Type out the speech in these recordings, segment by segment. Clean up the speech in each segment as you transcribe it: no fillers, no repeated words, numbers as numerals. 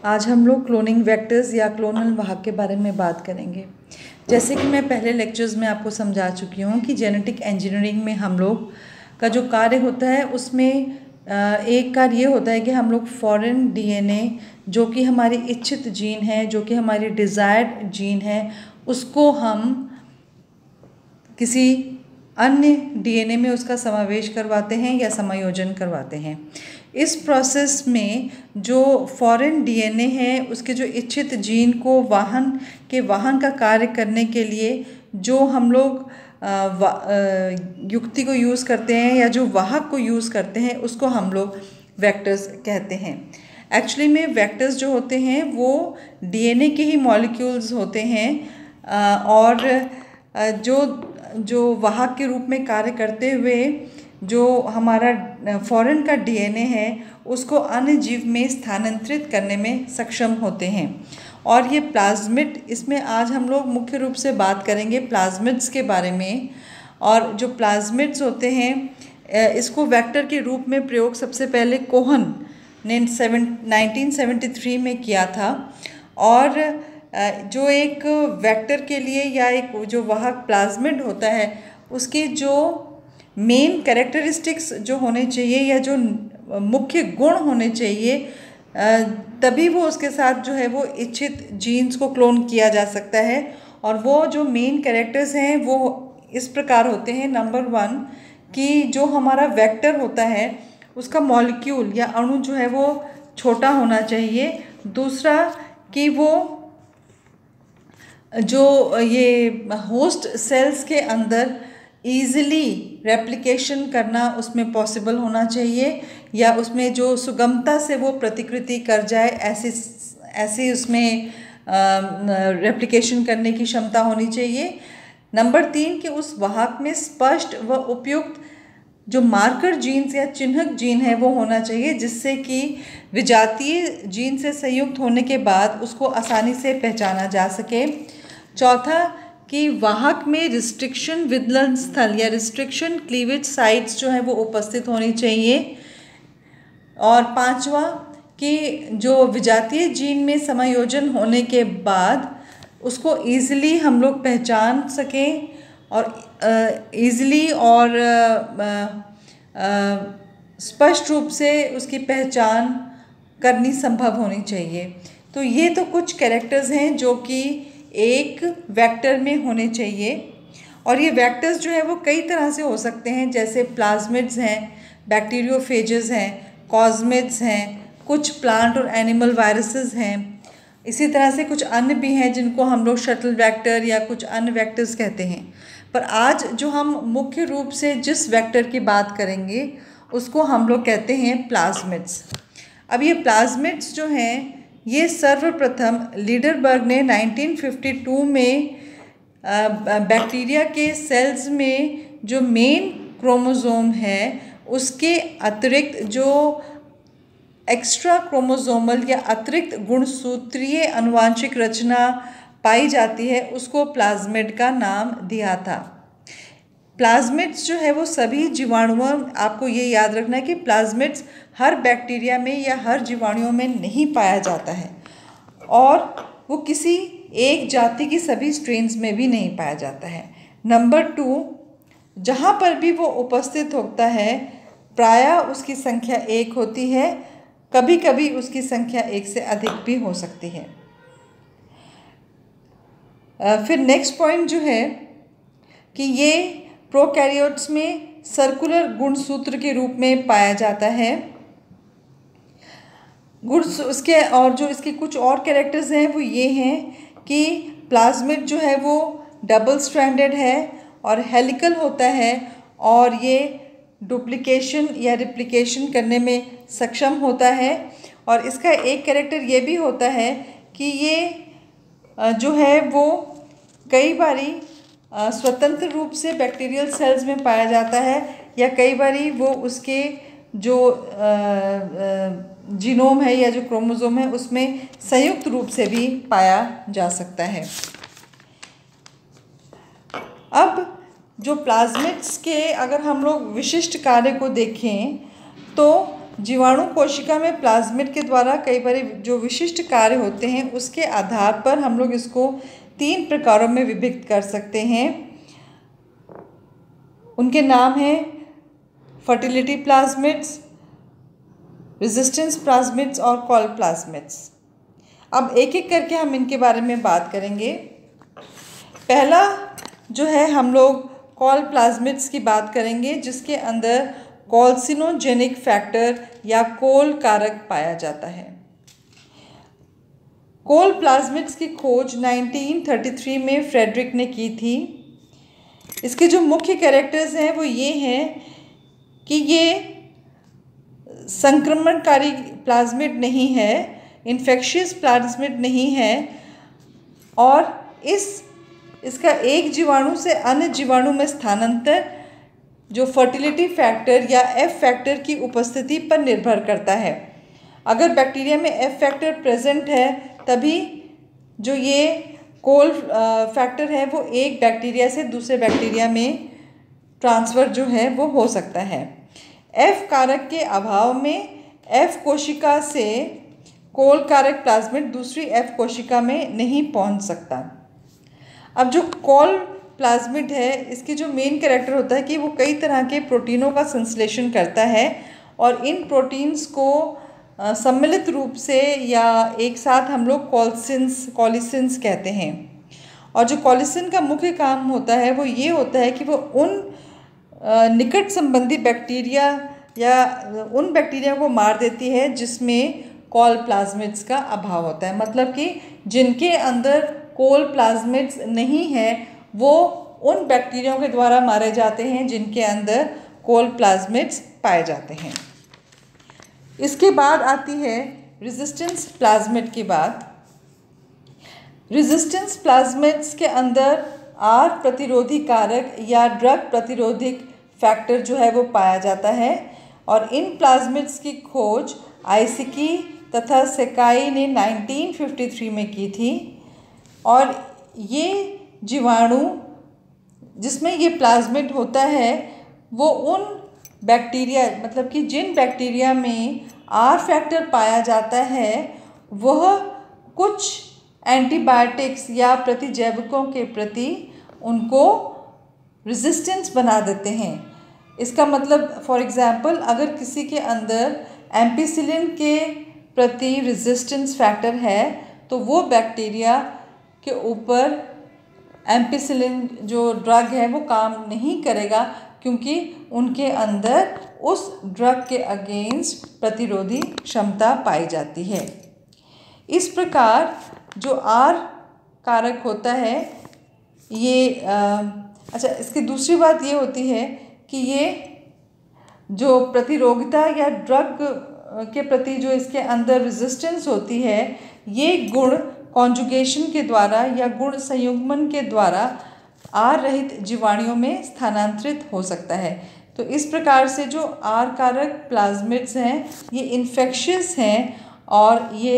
आज हम लोग क्लोनिंग वेक्टर्स या क्लोनल वाहक के बारे में बात करेंगे। जैसे कि मैं पहले लेक्चर्स में आपको समझा चुकी हूँ कि जेनेटिक इंजीनियरिंग में हम लोग का जो कार्य होता है उसमें एक कार्य ये होता है कि हम लोग फॉरेन डीएनए जो कि हमारी इच्छित जीन है, जो कि हमारी डिज़ायर्ड जीन है, उसको हम किसी अन्य डीएनए में उसका समावेश करवाते हैं या समायोजन करवाते हैं। इस प्रोसेस में जो फॉरेन डीएनए है उसके जो इच्छित जीन को वाहन का कार्य करने के लिए जो हम लोग युक्ति को यूज़ करते हैं या जो वाहक को यूज़ करते हैं उसको हम लोग वेक्टर्स कहते हैं। एक्चुअली में वेक्टर्स जो होते हैं वो डीएनए के ही मॉलिक्यूल्स होते हैं और जो वाहक के रूप में कार्य करते हुए जो हमारा फॉरेन का डीएनए है उसको अन्य जीव में स्थानांतरित करने में सक्षम होते हैं। और ये प्लाज्मिड, इसमें आज हम लोग मुख्य रूप से बात करेंगे प्लाज्मिड्स के बारे में। और जो प्लाज्मिड्स होते हैं इसको वेक्टर के रूप में प्रयोग सबसे पहले कोहन ने 1973 में किया था। और जो एक वेक्टर के लिए या एक जो वाहक प्लाज्मिड होता है उसके जो मेन कैरेक्टरिस्टिक्स जो होने चाहिए या जो मुख्य गुण होने चाहिए तभी वो उसके साथ जो है वो इच्छित जीन्स को क्लोन किया जा सकता है। और वो जो मेन कैरेक्टर्स हैं वो इस प्रकार होते हैं। नंबर 1 कि जो हमारा वेक्टर होता है उसका मॉलिक्यूल या अणु जो है वो छोटा होना चाहिए। दूसरा कि वो जो ये होस्ट सेल्स के अंदर ईज़िली रेप्लिकेशन करना उसमें पॉसिबल होना चाहिए या उसमें जो सुगमता से वो प्रतिकृति कर जाए ऐसी उसमें रेप्लिकेशन करने की क्षमता होनी चाहिए। नंबर 3 कि उस वाहक में स्पष्ट व उपयुक्त जो मार्कर जीन्स या चिन्हक जीन है वो होना चाहिए जिससे कि विजातीय जीन से संयुक्त होने के बाद उसको आसानी से पहचाना जा सके। चौथा कि वाहक में रिस्ट्रिक्शन विदलन स्थल या रिस्ट्रिक्शन क्लीवेज साइट्स जो है वो उपस्थित होनी चाहिए। और पांचवा कि जो विजातीय जीन में समायोजन होने के बाद उसको ईज़िली हम लोग पहचान सकें और ईज़िली और स्पष्ट रूप से उसकी पहचान करनी संभव होनी चाहिए। तो ये तो कुछ कैरेक्टर्स हैं जो कि एक वेक्टर में होने चाहिए। और ये वेक्टर्स जो है वो कई तरह से हो सकते हैं, जैसे प्लाज्मिड्स हैं, बैक्टीरियोफेजेस हैं, कॉस्मिड्स हैं, कुछ प्लांट और एनिमल वायरसेस हैं। इसी तरह से कुछ अन्य भी हैं जिनको हम लोग शटल वेक्टर या कुछ अन्य वेक्टर्स कहते हैं। पर आज जो हम मुख्य रूप से जिस वेक्टर की बात करेंगे उसको हम लोग कहते हैं प्लाज्मिड्स। अब ये प्लाज्मिड्स जो हैं ये सर्वप्रथम लीडरबर्ग ने 1952 में बैक्टीरिया के सेल्स में जो मेन क्रोमोसोम है उसके अतिरिक्त जो एक्स्ट्रा क्रोमोसोमल या अतिरिक्त गुणसूत्रीय आनुवांशिक रचना पाई जाती है उसको प्लाज्मिड का नाम दिया था। प्लाज्मिड्स जो है वो सभी जीवाणुओं, आपको ये याद रखना है कि प्लाज्मिड्स हर बैक्टीरिया में या हर जीवाणुओं में नहीं पाया जाता है और वो किसी एक जाति की सभी स्ट्रेन्स में भी नहीं पाया जाता है। नंबर 2, जहाँ पर भी वो उपस्थित होता है प्रायः उसकी संख्या 1 होती है, कभी कभी उसकी संख्या 1 से अधिक भी हो सकती है। फिर नेक्स्ट पॉइंट जो है कि ये प्रोकैरियोट्स में सर्कुलर गुणसूत्र के रूप में पाया जाता है। उसके और जो इसके कुछ और कैरेक्टर्स हैं वो ये हैं कि प्लाज्मिड जो है वो डबल स्ट्रैंडेड है और हेलिकल होता है और ये डुप्लीकेशन या रिप्लिकेशन करने में सक्षम होता है। और इसका एक कैरेक्टर ये भी होता है कि ये जो है वो कई बारी स्वतंत्र रूप से बैक्टीरियल सेल्स में पाया जाता है या कई बारी वो उसके जो जीनोम है या जो क्रोमोसोम है उसमें संयुक्त रूप से भी पाया जा सकता है। अब जो प्लाज्मिड्स के अगर हम लोग विशिष्ट कार्य को देखें तो जीवाणु कोशिका में प्लाज्मिड के द्वारा कई बार जो विशिष्ट कार्य होते हैं उसके आधार पर हम लोग इसको 3 प्रकारों में विभक्त कर सकते हैं। उनके नाम हैं फर्टिलिटी प्लाज्मिड्स, रेजिस्टेंस प्लाज्मिड्स और कॉल प्लाज्मिड्स। अब एक एक करके हम इनके बारे में बात करेंगे। पहला जो है हम लोग कॉल प्लाज्मिड्स की बात करेंगे, जिसके अंदर कॉल्सिनोजेनिक फैक्टर या कोल कारक पाया जाता है। कोल प्लाज्मिड्स की खोज 1933 में फ्रेडरिक ने की थी। इसके जो मुख्य कैरेक्टर्स हैं वो ये हैं कि ये संक्रमणकारी प्लाज्मिड नहीं है, इन्फेक्शियस प्लाज्मिड नहीं है, और इसका एक जीवाणु से अन्य जीवाणु में स्थानांतर जो फर्टिलिटी फैक्टर या एफ फैक्टर की उपस्थिति पर निर्भर करता है। अगर बैक्टीरिया में एफ फैक्टर प्रेजेंट है तभी जो ये कोल फैक्टर है वो एक बैक्टीरिया से दूसरे बैक्टीरिया में ट्रांसफ़र जो है वो हो सकता है। एफ कारक के अभाव में एफ कोशिका से कोल कारक प्लाज्मिड दूसरी एफ कोशिका में नहीं पहुंच सकता। अब जो कॉल प्लाज्मिड है इसकी जो मेन कैरेक्टर होता है कि वो कई तरह के प्रोटीनों का संश्लेषण करता है और इन प्रोटीन्स को सम्मिलित रूप से या एक साथ हम लोग कॉलिसिन्स कहते हैं। और जो कॉलिसिन का मुख्य काम होता है वो ये होता है कि वो उन निकट संबंधी बैक्टीरिया या उन बैक्टीरिया को मार देती है जिसमें कॉल प्लाज्मिड्स का अभाव होता है। मतलब कि जिनके अंदर कोल प्लाज्मिड्स नहीं है वो उन बैक्टीरियाओं के द्वारा मारे जाते हैं जिनके अंदर कोल प्लाज्मिड्स पाए जाते हैं। इसके बाद आती है रेजिस्टेंस प्लाज्मिड की बात। रेजिस्टेंस प्लाज्मिड्स के अंदर आर प्रतिरोधी कारक या ड्रग प्रतिरोधी फैक्टर जो है वो पाया जाता है और इन प्लाज्मिड्स की खोज आइसिकी तथा सेकाई ने 1953 में की थी। और ये जीवाणु जिसमें ये प्लाज्मिड होता है वो उन बैक्टीरिया मतलब कि जिन बैक्टीरिया में आर फैक्टर पाया जाता है वह कुछ एंटीबायोटिक्स या प्रतिजैविकों के प्रति उनको रेजिस्टेंस बना देते हैं। इसका मतलब फॉर एग्ज़ाम्पल अगर किसी के अंदर एम्पिसिलिन के प्रति रेजिस्टेंस फैक्टर है तो वो बैक्टीरिया के ऊपर एम्पिसिलिन जो ड्रग है वो काम नहीं करेगा क्योंकि उनके अंदर उस ड्रग के अगेंस्ट प्रतिरोधी क्षमता पाई जाती है। इस प्रकार जो आर कारक होता है ये अच्छा इसकी दूसरी बात ये होती है कि ये जो प्रतिरोगिता या ड्रग के प्रति जो इसके अंदर रेजिस्टेंस होती है ये गुण कॉन्जुगेशन के द्वारा या गुण संयुग्मन के द्वारा आर रहित जीवाणुओं में स्थानांतरित हो सकता है। तो इस प्रकार से जो आर कारक प्लाज्मिड्स हैं ये इन्फेक्शियस हैं और ये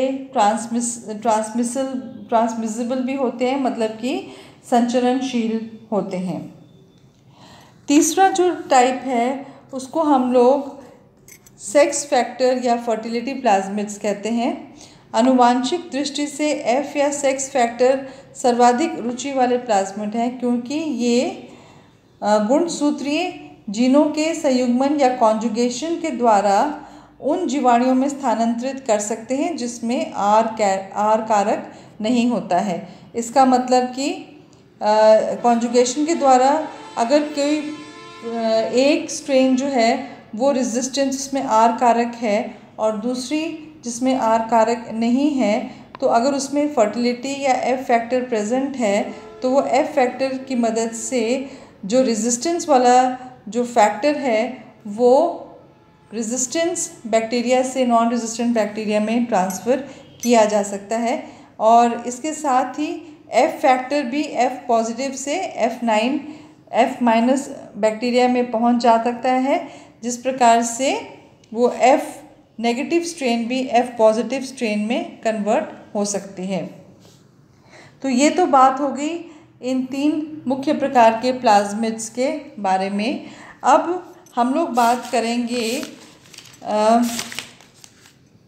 ट्रांसमिसिबल भी होते हैं, मतलब कि संचरणशील होते हैं। तीसरा जो टाइप है उसको हम लोग सेक्स फैक्टर या फर्टिलिटी प्लाज्मिड्स कहते हैं। आनुवांशिक दृष्टि से एफ या सेक्स फैक्टर सर्वाधिक रुचि वाले प्लाज्मिड हैं क्योंकि ये गुणसूत्रीय जीनों के संयुग्मन या कॉन्जुगेशन के द्वारा उन जीवाणुओं में स्थानांतरित कर सकते हैं जिसमें आर कारक नहीं होता है। इसका मतलब कि कॉन्जुगेशन के द्वारा अगर कोई एक स्ट्रेन जो है वो रेजिस्टेंस जिसमें आर कारक है और दूसरी जिसमें आर कारक नहीं है तो अगर उसमें फर्टिलिटी या एफ फैक्टर प्रेजेंट है तो वो एफ फैक्टर की मदद से जो रेजिस्टेंस वाला जो फैक्टर है वो रेजिस्टेंस बैक्टीरिया से नॉन रेजिस्टेंट बैक्टीरिया में ट्रांसफ़र किया जा सकता है। और इसके साथ ही एफ फैक्टर भी एफ पॉजिटिव से एफ माइनस बैक्टीरिया में पहुंच जा सकता है, जिस प्रकार से वो एफ नेगेटिव स्ट्रेन भी एफ पॉजिटिव स्ट्रेन में कन्वर्ट हो सकती है। तो ये तो बात हो गई इन 3 मुख्य प्रकार के प्लाज्मिड्स के बारे में। अब हम लोग बात करेंगे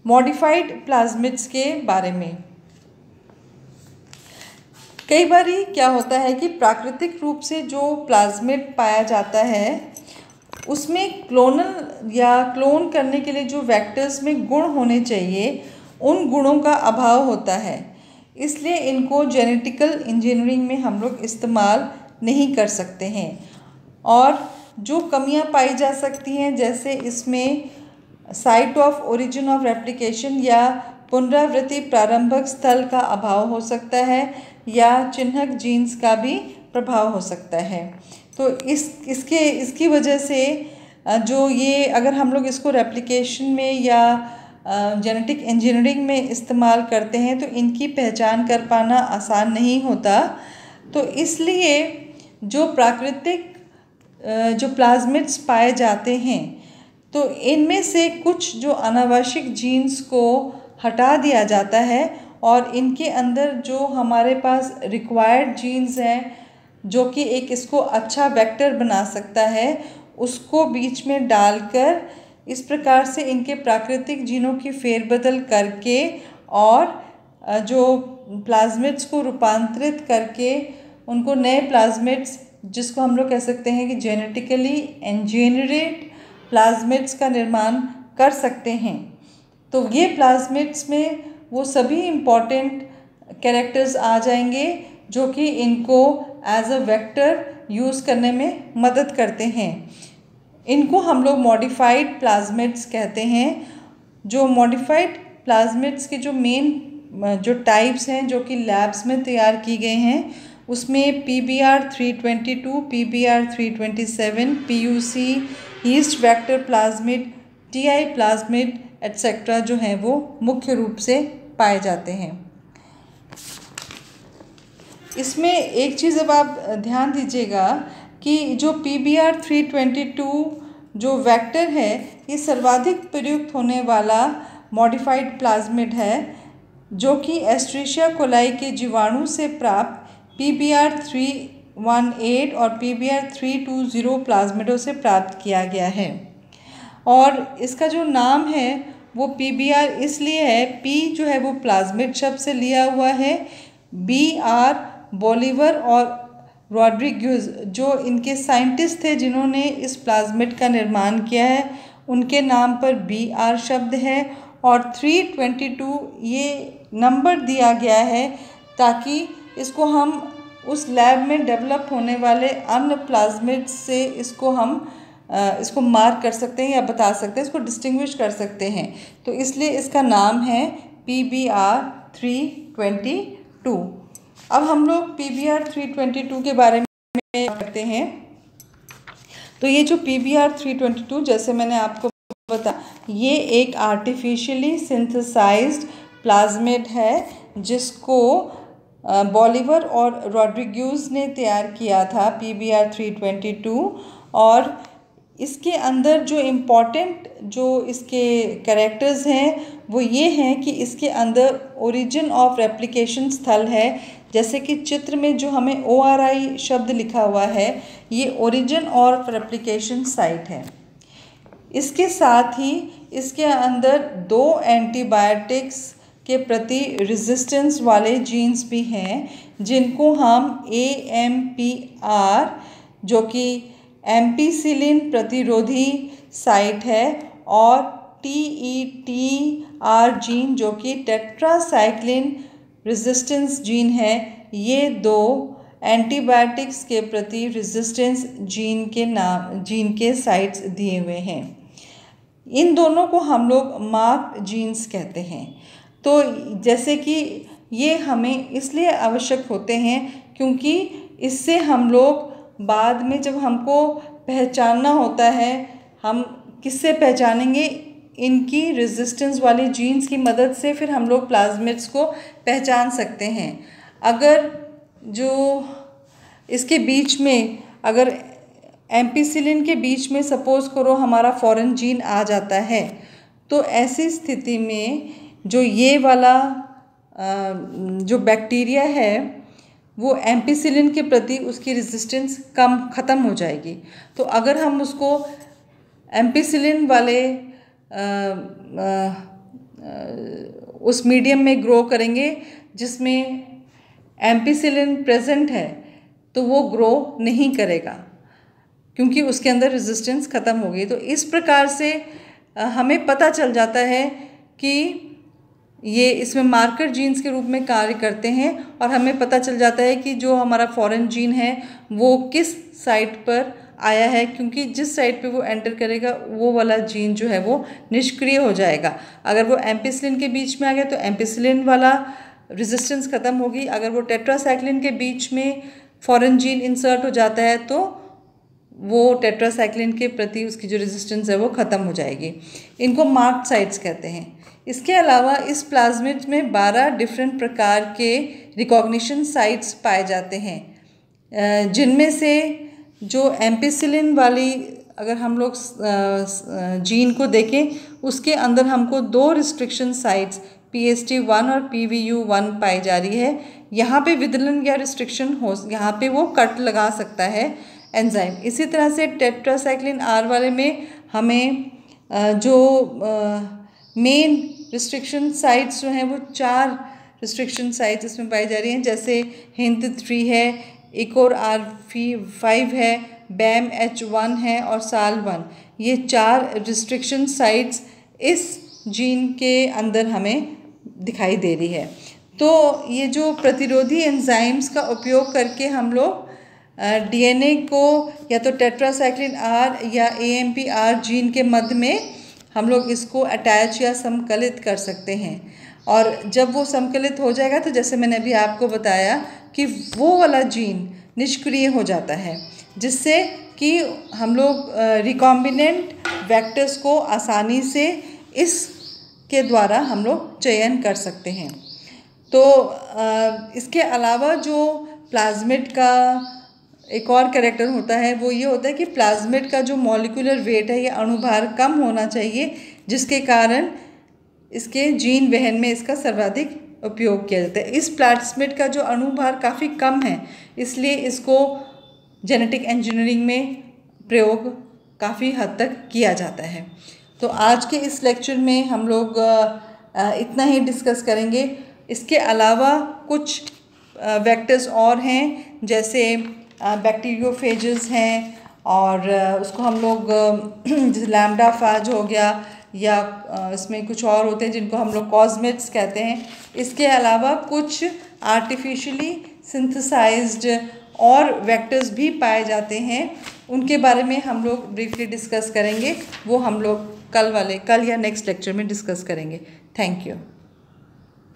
मॉडिफाइड प्लाज्मिड्स के बारे में। कई बार क्या होता है कि प्राकृतिक रूप से जो प्लाज्मिड पाया जाता है उसमें क्लोनल या क्लोन करने के लिए जो वेक्टर्स में गुण होने चाहिए उन गुणों का अभाव होता है, इसलिए इनको जेनेटिकल इंजीनियरिंग में हम लोग इस्तेमाल नहीं कर सकते हैं। और जो कमियां पाई जा सकती हैं, जैसे इसमें site of origin of replication या पुनरावृत्ति प्रारंभक स्थल का अभाव हो सकता है या चिन्हक जीन्स का भी प्रभाव हो सकता है। तो इसकी वजह से जो ये अगर हम लोग इसको रेप्लिकेशन में या जेनेटिक इंजीनियरिंग में इस्तेमाल करते हैं तो इनकी पहचान कर पाना आसान नहीं होता। तो इसलिए जो प्राकृतिक जो प्लाज्मिड्स पाए जाते हैं तो इनमें से कुछ जो अनावश्यक जीन्स को हटा दिया जाता है और इनके अंदर जो हमारे पास रिक्वायर्ड जीन्स हैं जो कि एक इसको अच्छा वेक्टर बना सकता है उसको बीच में डालकर इस प्रकार से इनके प्राकृतिक जीनों की फेरबदल करके और जो प्लाज्मिड्स को रूपांतरित करके उनको नए प्लाज्मिड्स, जिसको हम लोग कह सकते हैं कि जेनेटिकली इंजीनियर्ड प्लाज्मिड्स का निर्माण कर सकते हैं। तो ये प्लाज्मिड्स में वो सभी इम्पॉर्टेंट कैरेक्टर्स आ जाएंगे जो कि इनको एज अ वेक्टर यूज़ करने में मदद करते हैं। इनको हम लोग मॉडिफाइड प्लाज्मिड्स कहते हैं। जो मॉडिफाइड प्लाज्मिड्स के जो मेन जो टाइप्स हैं जो कि लैब्स में तैयार की गए हैं उसमें PBr322, PBr327, PUC, yeast vector plasmid, TI plasmid etcetera जो हैं वो मुख्य रूप से पाए जाते हैं। इसमें एक चीज़ अब आप ध्यान दीजिएगा कि जो PBr322 जो वेक्टर है ये सर्वाधिक प्रयुक्त होने वाला मॉडिफाइड प्लाज्मिड है जो कि एस्ट्रेशिया कोलाई के जीवाणु से प्राप्त PBr318 और PBr320 प्लाज्मिडों से प्राप्त किया गया है। और इसका जो नाम है वो PBR इसलिए है, P जो है वो प्लाज्मिड शब्द से लिया हुआ है, BR बोलिवर और रॉड्रिग्यूज जो इनके साइंटिस्ट थे जिन्होंने इस प्लाज्मिड का निर्माण किया है उनके नाम पर BR शब्द है। और 322 ये नंबर दिया गया है ताकि इसको हम उस लैब में डेवलप होने वाले अन्य प्लाज्मिड से इसको हम इसको मार्क कर सकते हैं या बता सकते हैं, इसको डिस्टिंग्विश कर सकते हैं। तो इसलिए इसका नाम है PBr322। अब हम लोग PBr322 के बारे में करते हैं। तो ये जो PBr322 जैसे मैंने आपको बताया ये एक आर्टिफिशियली सिंथेसाइज्ड प्लाज्मिड है जिसको बोलिवर और रॉड्रिग्यूज ने तैयार किया था PBr322। और इसके अंदर जो इम्पॉर्टेंट जो इसके कैरेक्टर्स हैं वो ये हैं कि इसके अंदर ओरिजिन ऑफ रेप्लिकेशन स्थल है, जैसे कि चित्र में जो हमें ORI शब्द लिखा हुआ है ये ओरिजिन ऑफ रेप्लिकेशन साइट है। इसके साथ ही इसके अंदर 2 एंटीबायोटिक्स के प्रति रेजिस्टेंस वाले जीन्स भी हैं जिनको हम AMPR जो कि एम्पीसिलिन प्रतिरोधी साइट है और TETR जीन जो कि टेट्रासाइक्लिन रेजिस्टेंस जीन है, ये 2 एंटीबायोटिक्स के प्रति रेजिस्टेंस जीन के साइट्स दिए हुए हैं। इन दोनों को हम लोग मार्क्ड जीन्स कहते हैं। तो जैसे कि ये हमें इसलिए आवश्यक होते हैं क्योंकि इससे हम लोग बाद में जब हमको पहचानना होता है, हम किससे पहचानेंगे, इनकी रेजिस्टेंस वाली जीन्स की मदद से फिर हम लोग प्लाज्मिड्स को पहचान सकते हैं। अगर जो इसके बीच में अगर एम्पीसिलिन के बीच में सपोज करो हमारा फॉरेन जीन आ जाता है तो ऐसी स्थिति में जो ये वाला जो बैक्टीरिया है वो एम्पीसिलिन के प्रति उसकी रेजिस्टेंस ख़त्म हो जाएगी। तो अगर हम उसको एम्पीसिलिन वाले उस मीडियम में ग्रो करेंगे जिसमें एम्पिसिलिन प्रेजेंट है, तो वो ग्रो नहीं करेगा क्योंकि उसके अंदर रेजिस्टेंस ख़त्म हो गई। तो इस प्रकार से हमें पता चल जाता है कि ये इसमें मार्कर जीन्स के रूप में कार्य करते हैं और हमें पता चल जाता है कि जो हमारा फॉरेन जीन है वो किस साइट पर आया है, क्योंकि जिस साइट पे वो एंटर करेगा वो वाला जीन जो है वो निष्क्रिय हो जाएगा। अगर वो एम्पिसिलिन के बीच में आ गया तो एम्पिसिलिन वाला रेजिस्टेंस ख़त्म होगी। अगर वो टेट्रासाइक्लिन के बीच में फॉरेन जीन इंसर्ट हो जाता है तो वो टेट्रासाइक्लिन के प्रति उसकी जो रेजिस्टेंस है वो ख़त्म हो जाएगी। इनको मार्क्ड साइट्स कहते हैं। इसके अलावा इस प्लाज्मिड में 12 डिफरेंट प्रकार के रिकॉग्निशन साइट्स पाए जाते हैं, जिनमें से जो एम्पिसिलिन वाली अगर हम लोग जीन को देखें उसके अंदर हमको 2 रिस्ट्रिक्शन साइट्स PST1 और PVU1 पाई जा रही है। यहाँ पे विदलन या रिस्ट्रिक्शन हो, यहाँ पे वो कट लगा सकता है एंजाइम। इसी तरह से टेट्रासाइक्लिन R वाले में हमें जो मेन रिस्ट्रिक्शन साइट्स जो हैं वो 4 रिस्ट्रिक्शन साइट्स इसमें पाई जा रही हैं, जैसे HindIII है, इकोर R5 है, BAMH1 है और SAL1। ये 4 रिस्ट्रिक्शन साइट्स इस जीन के अंदर हमें दिखाई दे रही है। तो ये जो प्रतिरोधी एंजाइम्स का उपयोग करके हम लोग DNA को या तो टेट्रासाइक्लिन R या AMPR जीन के मध्य में हम लोग इसको अटैच या समकलित कर सकते हैं। और जब वो समकलित हो जाएगा तो जैसे मैंने अभी आपको बताया कि वो वाला जीन निष्क्रिय हो जाता है, जिससे कि हम लोग रिकॉम्बिनेंट वेक्टर्स को आसानी से इसके द्वारा हम लोग चयन कर सकते हैं। तो इसके अलावा जो प्लाज्मिड का एक और कैरेक्टर होता है वो ये होता है कि प्लाज्मिड का जो मॉलिक्यूलर वेट है ये अणुभार कम होना चाहिए, जिसके कारण इसके जीन वहन में इसका सर्वाधिक उपयोग किया जाता है। इस प्लाज्मिड का जो अणुभार काफ़ी कम है, इसलिए इसको जेनेटिक इंजीनियरिंग में प्रयोग काफ़ी हद तक किया जाता है। तो आज के इस लेक्चर में हम लोग इतना ही डिस्कस करेंगे। इसके अलावा कुछ वेक्टर्स और हैं, जैसे बैक्टीरियोफेजेस हैं और उसको हम लोग जैसे लैम्डा फाज हो गया, या इसमें कुछ और होते हैं जिनको हम लोग कॉस्मेट्स कहते हैं। इसके अलावा कुछ आर्टिफिशियली सिंथेसाइज्ड और वेक्टर्स भी पाए जाते हैं, उनके बारे में हम लोग ब्रीफली डिस्कस करेंगे। वो हम लोग कल या नेक्स्ट लेक्चर में डिस्कस करेंगे। Thank you.